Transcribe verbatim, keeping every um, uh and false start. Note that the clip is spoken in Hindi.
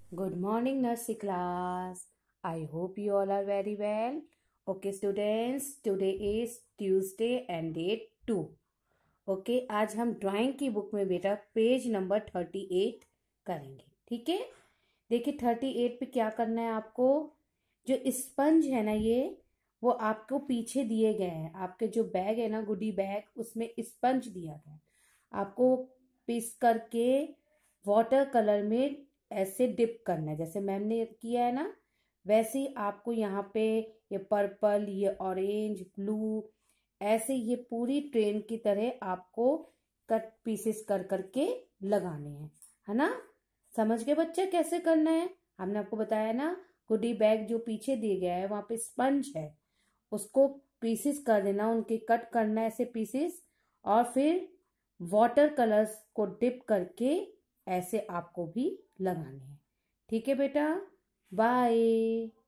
Good morning, nursery class. I hope you all are very well. Okay, students, today is Tuesday and date two. Okay, आज हम ड्राइंग की बुक में बेटा पेज नंबर थर्टी एट करेंगे. ठीक है, देखिए थर्टी एट पे क्या करना है आपको. जो स्पंज है ना, ये वो आपको पीछे दिए गए हैं. आपके जो बैग है ना, गुडी बैग, उसमें स्पंज दिया गया है. आपको पीस करके वाटर कलर में ऐसे डिप करना है. जैसे मैम ने किया है ना, वैसे ही आपको यहाँ पे ये पर्पल, ये ऑरेंज, ब्लू, ऐसे ये पूरी ट्रेन की तरह आपको कट पीसेस कर करके लगाने हैं. है ना, समझ गए बच्चे कैसे करना है. हमने आपको बताया ना, गुडी बैग जो पीछे दिए गया है वहां पे स्पंज है, उसको पीसेस कर देना, उनके कट करना है ऐसे पीसेस, और फिर वाटर कलर्स को डिप करके ऐसे आपको भी लगाने हैं. ठीक है बेटा, बाय.